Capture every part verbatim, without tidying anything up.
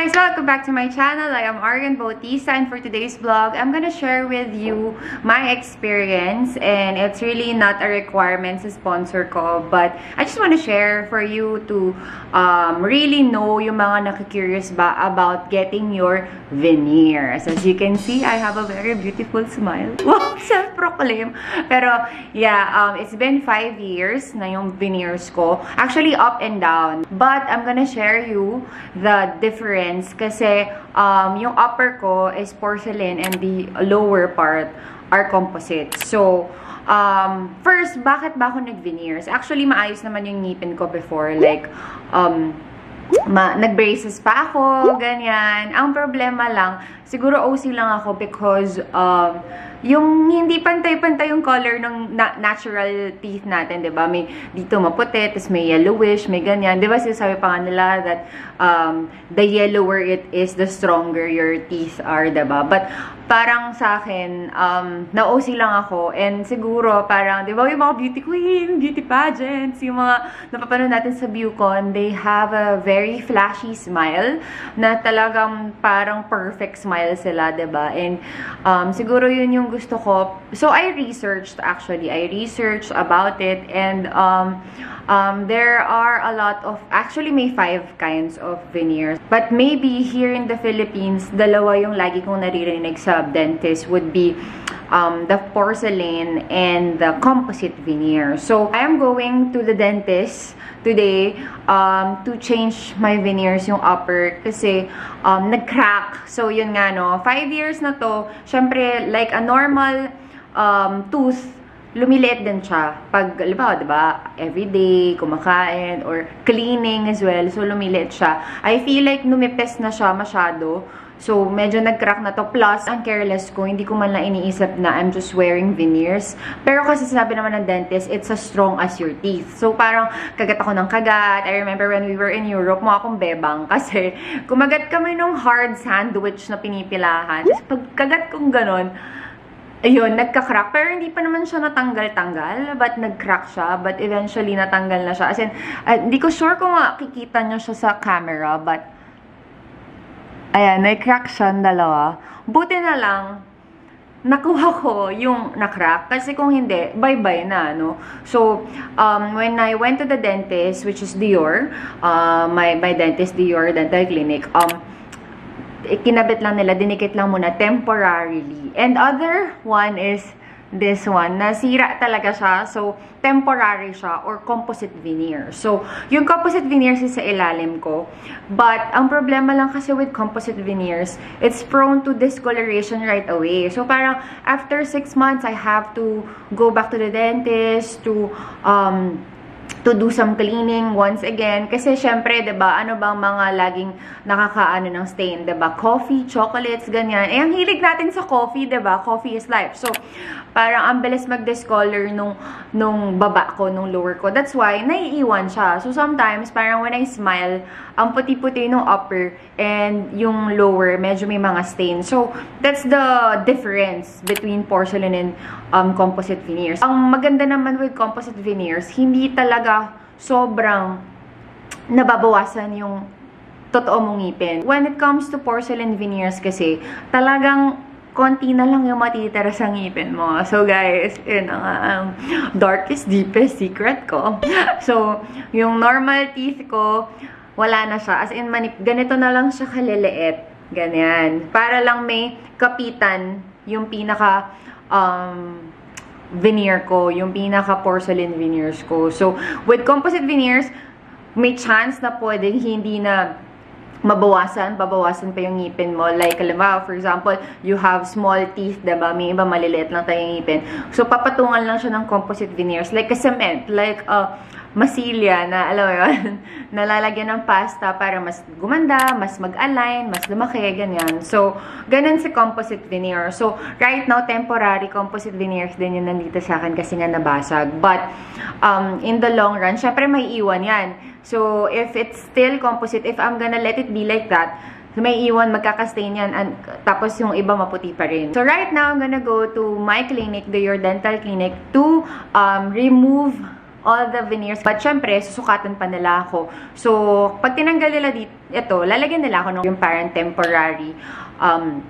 guys! Welcome back to my channel. I am Arianne Bautista, and for today's vlog, I'm gonna share with you my experience, and it's really not a requirement sa sponsor ko, but I just want to share for you to um, really know yung mga nakikurious ba about getting your veneers. As you can see, I have a very beautiful smile. Wow! Self-proclaim! Pero, yeah, um, it's been five years na yung veneers ko. Actually, up and down. But, I'm gonna share you the difference kasi um, yung upper ko is porcelain and the lower part are composite. So, um, first, bakit ba ako nag-veneers? Actually, maayos naman yung ngipin ko before. Like, um, nag-braces pa ako, ganyan. Ang problema lang, siguro O C lang ako because um, yung hindi pantay-pantay yung color ng na natural teeth natin, diba? May dito maputi, tapos may yellowish, may ganyan. Diba sinasabi pa nga nila that um, the yellower it is, the stronger your teeth are, diba? But parang sa akin, um, na-O C lang ako. And siguro, parang, diba, yung mga beauty queen, beauty pageants, yung mga napapanood natin sa Viewcon, they have a very flashy smile na talagang parang perfect smile sila, diba? And um, siguro yun yung gusto ko. So, I researched, actually. I researched about it. And um, um, there are a lot of, actually may five kinds of veneers. But maybe here in the Philippines, dalawa yung lagi kong naririnig sa dentist would be um, the porcelain and the composite veneer. So, I am going to the dentist today um, to change my veneers, yung upper, kasi um, nag-crack. So, yun nga, no. Five years na to, syempre, like a normal um, tooth, lumiliit din siya. Pag, halimbawa, diba, everyday, kumakain, or cleaning as well, so lumiliit siya. I feel like numipes na siya masyado. So, medyo nag-crack na to. Plus, ang careless ko, hindi ko man lang iniisip na I'm just wearing veneers. Pero kasi sabi naman ng dentist, it's as strong as your teeth. So, parang kagat ako ng kagat. I remember when we were in Europe, mukha akong bebang. Kasi, kumagat kami nung hard sandwich na pinipilahan. Tapos, pag kagat kong ganon, ayun, nagka-crack. Pero hindi pa naman siya natanggal-tanggal. But nag-crack siya. But eventually, natanggal na siya. As in, uh, hindi ko sure kung makikita nyo siya sa camera. But, ayan, nag-crack siya dalawa. Buti na lang, nakuha ko yung na-crack. Kasi kung hindi, bye-bye na, no? So, um, when I went to the dentist, which is Dior, uh, my, my dentist, Dior Dental Clinic, um, kinabit lang nila, dinikit lang muna temporarily. And other one is this one, nasira talaga siya. So, temporary siya or composite veneer. So, yung composite veneers is sa ilalim ko. But, ang problema lang kasi with composite veneers, it's prone to discoloration right away. So, parang after six months, I have to go back to the dentist to um, to do some cleaning once again. Kasi syempre, diba, ano bang mga laging nakakaano ng stain, diba? Coffee, chocolates, ganyan. Eh, ang hilig natin sa coffee, diba? Coffee is life. So, parang ang bilis mag-discolor nung, nung baba ko, nung lower ko. That's why, naiiwan siya. So, sometimes, parang when I smile, ang puti-puti nung upper and yung lower, medyo may mga stain. So, that's the difference between porcelain and um, composite veneers. Ang maganda naman with composite veneers, hindi talaga sobrang nababawasan yung totoo mong ngipin. When it comes to porcelain veneers kasi, talagang konti na lang yung matitira sa ngipin mo. So guys, yun ang um, darkest, deepest secret ko. So, yung normal teeth ko, wala na siya. As in, manip, ganito na lang siya kaliliit. Ganyan. Para lang may kapitan yung pinaka um, veneer ko, yung pinaka porcelain veneers ko. So, with composite veneers, may chance na pwedeng hindi na mabawasan, babawasan pa yung ngipin mo. Like, halimbawa, for example, you have small teeth, diba? May iba maliliit lang tayong ngipin. So, papatungan lang siya ng composite veneers. Like a cement, like a uh, masilya na, alam mo yun, nalalagyan ng pasta para mas gumanda, mas mag-align, mas lumaki, ganyan. So, ganun si composite veneer. So, right now, temporary composite veneers din yung nandito sa akin kasi nga nabasag. But, um, in the long run, syempre may iwan yan. So, if it's still composite, if I'm gonna let it be like that, may iwan, magkakastain yan, and tapos yung iba maputi pa rin. So, right now, I'm gonna go to my clinic, the Your Dental Clinic, to um, remove all the veneers. But syempre, susukatan pa nila ako. So, pag tinanggal nila dito, ito, lalagyan nila ako ng yung parang temporary um,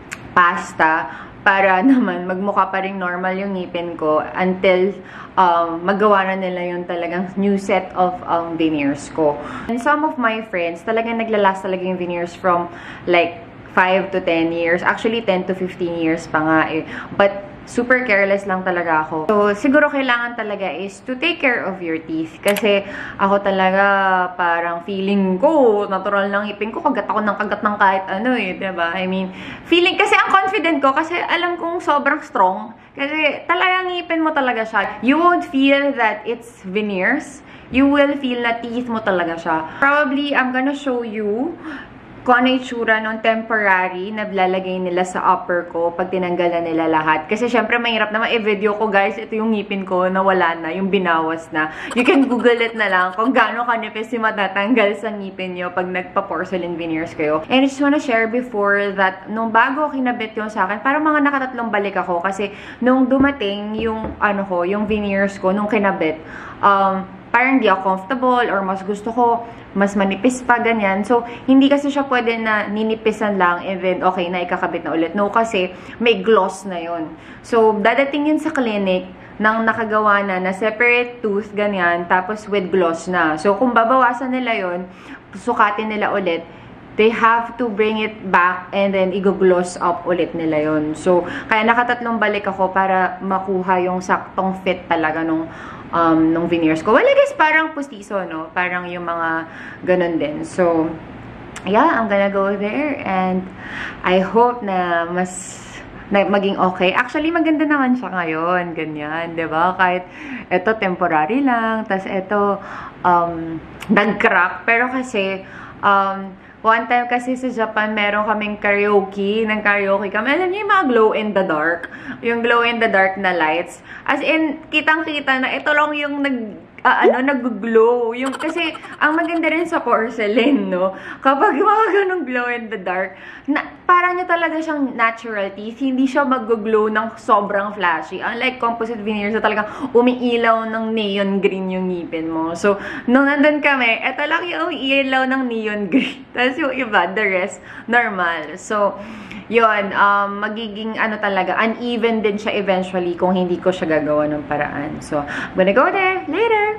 pasta para naman magmukha pa rin normal yung ngipin ko until um, magawa na nila yung talagang new set of um, veneers ko. And some of my friends, talagang naglalast talaga yung veneers from like five to ten years. Actually, ten to fifteen years pa nga eh. But, super careless lang talaga ako. So, siguro kailangan talaga is to take care of your teeth. Kasi, ako talaga parang feeling ko, natural lang ngipin ko, kagat ako ng kagat ng kahit ano eh, diba? I mean, feeling, kasi ang confident ko, kasi alam kong sobrang strong. Kasi, talagang ngipin mo talaga siya. You won't feel that it's veneers. You will feel na teeth mo talaga siya. Probably, I'm gonna show you kung ano itsura ng temporary na lalagay nila sa upper ko pag tinanggal na nila lahat. Kasi syempre mahirap naman i-video ko, guys. Ito yung ngipin ko na wala na, yung binawas na. You can google it na lang kung gaano kanipis yung matatanggal sa ngipin nyo pag nagpa-porcelain veneers kayo. And I just wanna share before that, nung bago kinabit yung sa akin, parang mga nakatatlong balik ako. Kasi nung dumating yung, ano ko, yung veneers ko, nung kinabit, um, parang hindi ako comfortable or mas gusto ko mas manipis pa, ganyan. So, hindi kasi siya pwede na ninipisan lang and then, okay, na ikakabit na ulit. No, kasi may gloss na yon. So, dadating yun sa clinic nang nakagawa na na separate tooth, ganyan, tapos with gloss na. So, kung babawasan nila yon, sukatin nila ulit, they have to bring it back and then i-gloss up ulit nila yon. So, kaya nakatatlong balik ako para makuha yung saktong fit talaga nung Um, nung veneers ko. Well, I guess parang pustiso, no? Parang yung mga ganun din. So, yeah, I'm gonna go there and I hope na mas na maging okay. Actually, maganda naman siya ngayon. Ganyan, diba? Kahit ito temporary lang, tas ito um, nag-crack. Pero kasi, um, one time kasi sa Japan, meron kaming karaoke, ng karaoke kami. Alam niyo yung mga glow in the dark? Yung glow in the dark na lights. As in, kitang-kita na ito lang yung nag, uh, ano, nag-glow. Yung, kasi, ang maganda rin sa porcelain, no? Kapag mga ganong glow in the dark, na, parang niya talaga siyang natural teeth. Hindi siya mag-glow ng sobrang flashy. Unlike composite veneers na talagang umiilaw ng neon green yung ngipin mo. So, nung nandun kami, eto lang yung umiilaw ng neon green. Tapos yung iba, the rest, normal. So, yun, um, magiging ano talaga, uneven din siya eventually kung hindi ko siya gagawa ng paraan. So, I'm gonna go there later!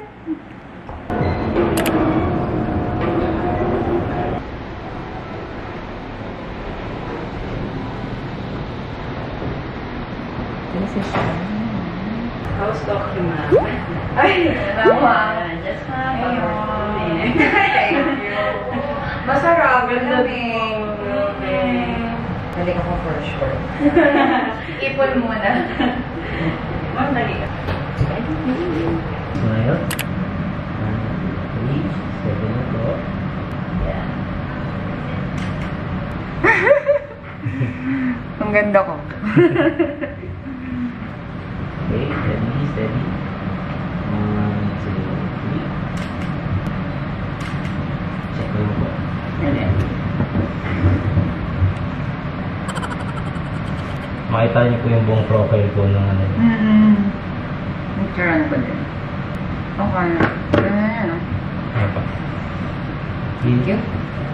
This is How's Doctor Ma'am? ay, nawa. Just have a Thank you. Masarap. Galing. Galing ako for sure. Ipon muna. Ma'am, dali ka. Smile. Reach. Seven na po. Yeah. Ang ganda ko. Okay, steady, steady. One, two, three. Check mo po. Makita niyo po yung buong profile ko ng ano. Mm-hmm. Nagkaroon ko din. Okay. Ayan. Ano pa? Thank you.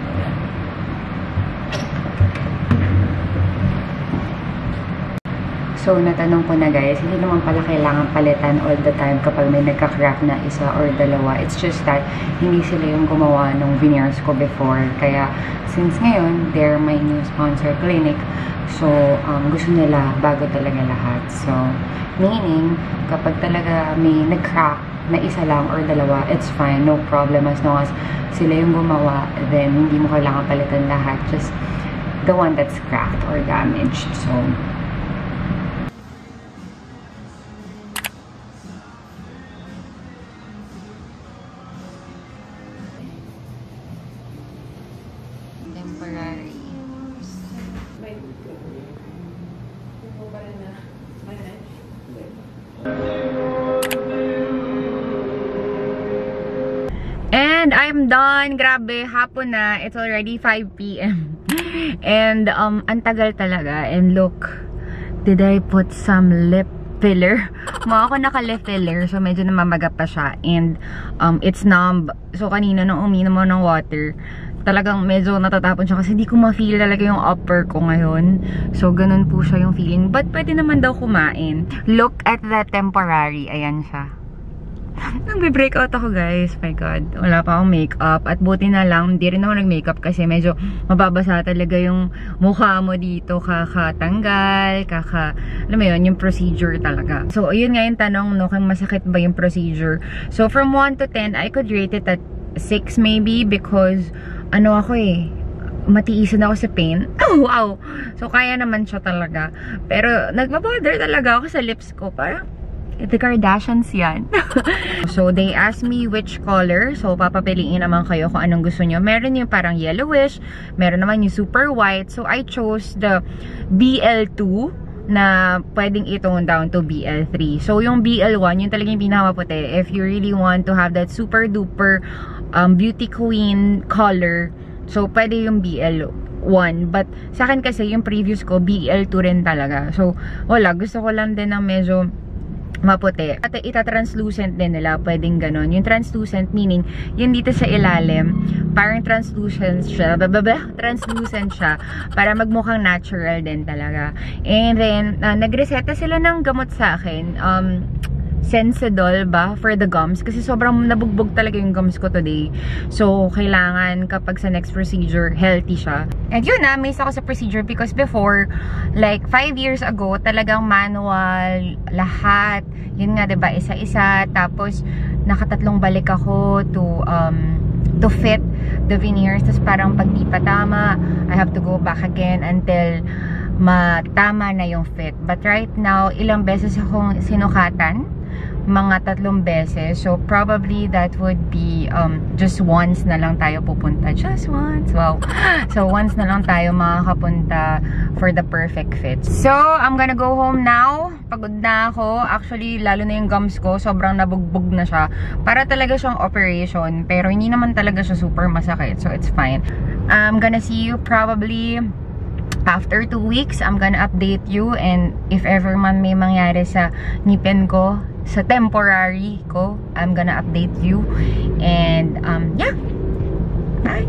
So, natanong ko na guys, hindi naman pala kailangan palitan all the time kapag may nagka-crack na isa or dalawa. It's just that, hindi sila yung gumawa ng veneers ko before. Kaya, since ngayon, they're my new sponsor clinic. So, um, gusto nila bago talaga lahat. So, meaning, kapag talaga may nag-crack na isa lang or dalawa, it's fine. No problem as long as sila yung gumawa. Then, hindi mo kailangan palitan lahat. Just the one that's cracked or damaged. So, temporary. And I'm done. Grabe, hapon na. It's already five p m And um, ang tagal talaga. And look, did I put some lip filler. Mukha ako naka-lip filler. So, medyo namamaga pa siya. And, um, it's numb. So, kanina nung uminom mo ng water, talagang medyo natatapon siya kasi hindi ko ma-feel talaga yung upper ko ngayon. So, ganun po siya yung feeling. But, pwede naman daw kumain. Look at that temporary. Ayan siya. Nagbe-breakout ako, guys. My God. Wala pa akong makeup. At buti na lang, hindi rin ako nag-makeup kasi medyo mababasa talaga yung mukha mo dito. Kakatanggal, kaka... Alam mo yun, yung procedure talaga. So, yun nga yung tanong, no? Kung masakit ba yung procedure. So, from one to ten, I could rate it at six maybe because, ano ako eh, matiisan ako sa pain. Oh, wow! So, kaya naman siya talaga. Pero, nagmabother talaga ako sa lips ko. Parang, the Kardashians yan. So, they asked me which color. So, papapiliin naman kayo kung anong gusto nyo. Meron yung parang yellowish. Meron naman yung super white. So, I chose the B L two na pwedeng i-tone down to B L three. So, yung B L one, yung talagang pinakamaputi. If you really want to have that super duper um, beauty queen color, so, pwede yung B L one. But, sa akin kasi, yung previous ko, B L two rin talaga. So, wala. Gusto ko lang din ng medyo maputi. At ita-translucent din nila, pwedeng ganon. Yung translucent, meaning, yung dito sa ilalim, parang translucent siya, bababa, translucent siya, para magmukhang natural din talaga. And then, uh, nagreseta sila ng gamot sa akin, um, Sensidol ba for the gums kasi sobrang nabugbog talaga yung gums ko today. So, kailangan kapag sa next procedure, healthy siya. And yun na, miss ako sa procedure because before, like five years ago, talagang manual, lahat. Yun nga, diba, isa-isa. Tapos, nakatatlong balik ako to, um, to fit the veneers. Tapos parang pag di pa tama, I have to go back again until matama na yung fit. But right now, ilang beses akong sinukatan. Mga tatlong beses. So, probably that would be um, just once na lang tayo pupunta. Just once. Wow. So, once na lang tayo makakapunta for the perfect fit. So, I'm gonna go home now. Pagod na ako. Actually, lalo na yung gums ko. Sobrang nabugbog na siya. Para talaga siyang operation. Pero hindi naman talaga siya super masakit. So, it's fine. I'm gonna see you probably after two weeks. I'm gonna update you. And if ever man may mangyari sa ngipin ko, sa temporary ko, I'm gonna update you. And, um, yeah. Bye!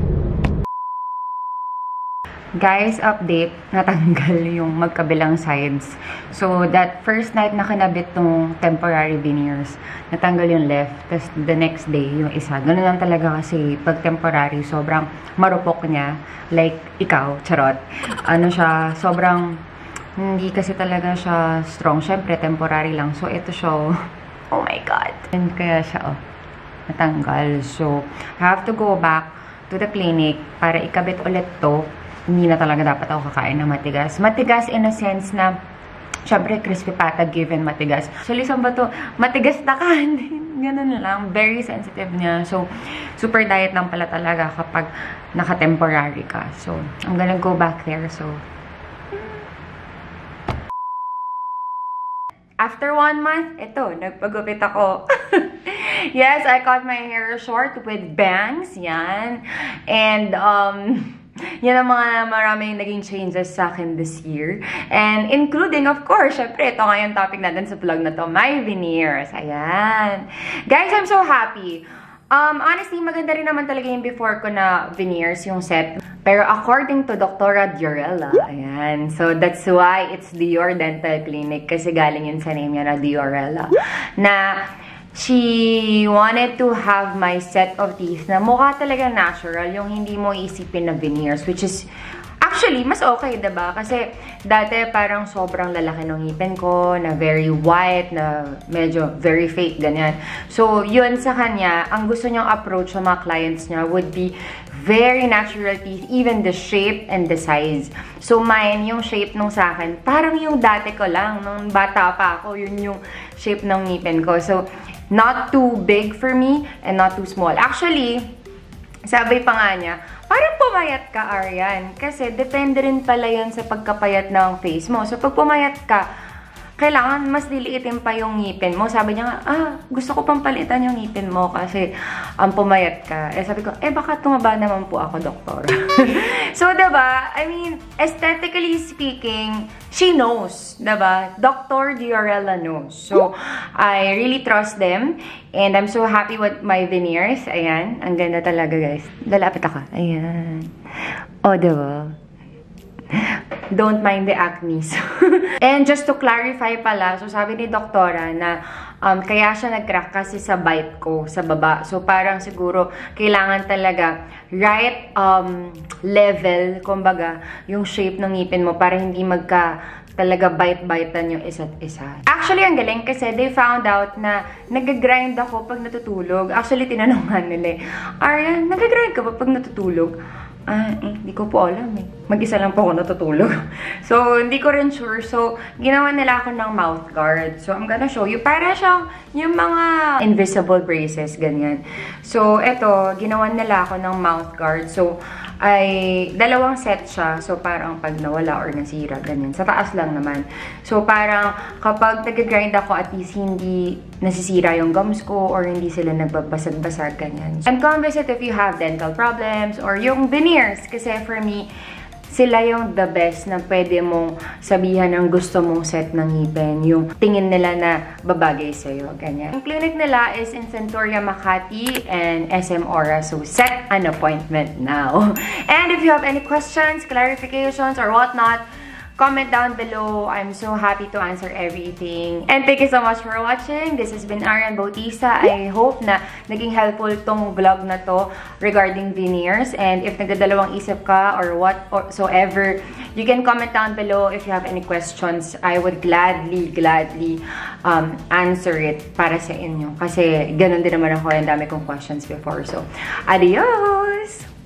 Guys, update. Natanggal yung magkabilang sides. So, that first night na kinabit tong temporary veneers, natanggal yung left. Tapos, the next day, yung isa. Ganun lang talaga kasi pag temporary, sobrang marupok niya. Like, ikaw, charot. Ano siya, sobrang hindi kasi talaga siya strong. Siyempre, temporary lang. So, ito siya, oh my God. And kaya siya, oh, natanggal. So, I have to go back to the clinic para ikabit ulit to. Hindi na talaga dapat ako kakain ng matigas. Matigas in a sense na, siyempre, crispy pata given matigas. So, saan ba to? Matigas na kanin. Ganun lang. Very sensitive niya. So, super diet lang pala talaga kapag naka-temporary ka. So, I'm gonna go back there. So, after one month, ito, nagpagupit ako. Yes, I cut my hair short with bangs. Yan. And, um, yan ang mga maraming naging changes sa akin this year. And including, of course, syempre, ito nga yung topic natin sa vlog na to, my veneers. Ayan. Guys, I'm so happy. Um, honestly, maganda rin naman talaga yung before ko na veneers, yung set. Pero according to Doctora Diorella, ayan, so that's why it's Dior Dental Clinic kasi galing yun sa name niya na Diorella, na she wanted to have my set of teeth na mukha talaga natural, yung hindi mo isipin na veneers, which is actually, mas okay, diba? Kasi dati parang sobrang lalaki ng ngipin ko, na very white, na medyo very fake, ganyan. So, yun sa kanya, ang gusto niyang approach sa mga clients niya would be very natural teeth, even the shape and the size. So, mine, yung shape nung sa akin, parang yung dati ko lang, nung bata pa ako, yun yung shape ng ngipin ko. So, not too big for me, and not too small. Actually, sabi pa nga niya, parang pumayat ka, Arianne. Kasi depende rin pala yun sa pagkapayat ng face mo. So, pag pumayat ka, kailangan mas liliitin pa yung ngipin mo. Sabi niya nga, ah, gusto ko pang palitan yung ngipin mo kasi um, pumayat ka. Eh, sabi ko, eh, baka tumaba naman po ako, doktor. So, diba? I mean, aesthetically speaking, she knows, diba? Doctor Diorella knows. So, I really trust them. And I'm so happy with my veneers. Ayan. Ang ganda talaga, guys. Lalapit ako. Ayan. O, diba? Don't mind the acne. And just to clarify pala, so sabi ni doktora na um, kaya siya nag-crack kasi sa bite ko, sa baba. So parang siguro kailangan talaga right um, level, kumbaga, yung shape ng ngipin mo para hindi magka talaga bite-bitan yung isa't isa. Actually, ang galing kasi they found out na nag-grind ako pag natutulog. Actually, tinanongan nila, Arianne, nag-grind ka ba pag natutulog? Ah, eh, hindi ko po alam eh. Mag-isa lang po ako natutulog. So, hindi ko rin sure. So, ginawa nila ako ng mouth guard. So, I'm gonna show you. Para siyang yung mga invisible braces, ganyan. So, eto, ginawa nila ako ng mouth guard. So, ay dalawang set siya. So, parang pag nawala or nasira, ganyan. Sa taas lang naman. So, parang kapag nag-grind ako, at least hindi nasisira yung gums ko or hindi sila nagbabasag-basag, ganyan. And Composite if you have dental problems or yung veneers. Kasi for me, sila yung the best na pwede mong sabihan ng gusto mong set ng ngipin. Yung tingin nila na babagay sa'yo. Ganyan. Ang clinic nila is in Centuria, Makati and S M Aura. So, set an appointment now. And if you have any questions, clarifications, or whatnot, comment down below. I'm so happy to answer everything. And thank you so much for watching. This has been Arianne Bautista. I hope na naging helpful tong vlog na to regarding veneers. And if nagdadalawang isip ka or whatsoever, you can comment down below if you have any questions. I would gladly, gladly um, answer it para sa inyo. Kasi ganun din naman ako. Ang dami kong questions before. So, adios!